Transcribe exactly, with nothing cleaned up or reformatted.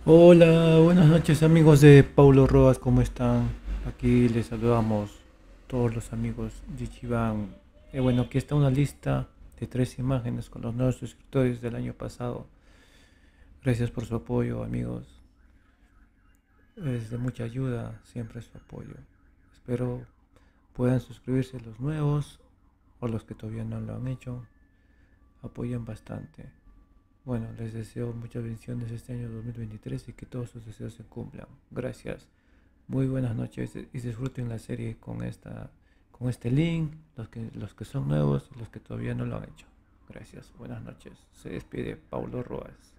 Hola, buenas noches amigos de Paulo Roas, ¿cómo están? Aquí les saludamos todos los amigos de Jibán. Eh, bueno, aquí está una lista de tres imágenes con los nuevos suscriptores del año pasado. Gracias por su apoyo, amigos. Es de mucha ayuda siempre su apoyo. Espero puedan suscribirse los nuevos o los que todavía no lo han hecho. Apoyen bastante. Bueno, les deseo muchas bendiciones este año dos mil veintitrés y que todos sus deseos se cumplan. Gracias. Muy buenas noches y disfruten la serie con esta con este link, los que los que son nuevos y los que todavía no lo han hecho. Gracias. Buenas noches. Se despide Paulo Roas.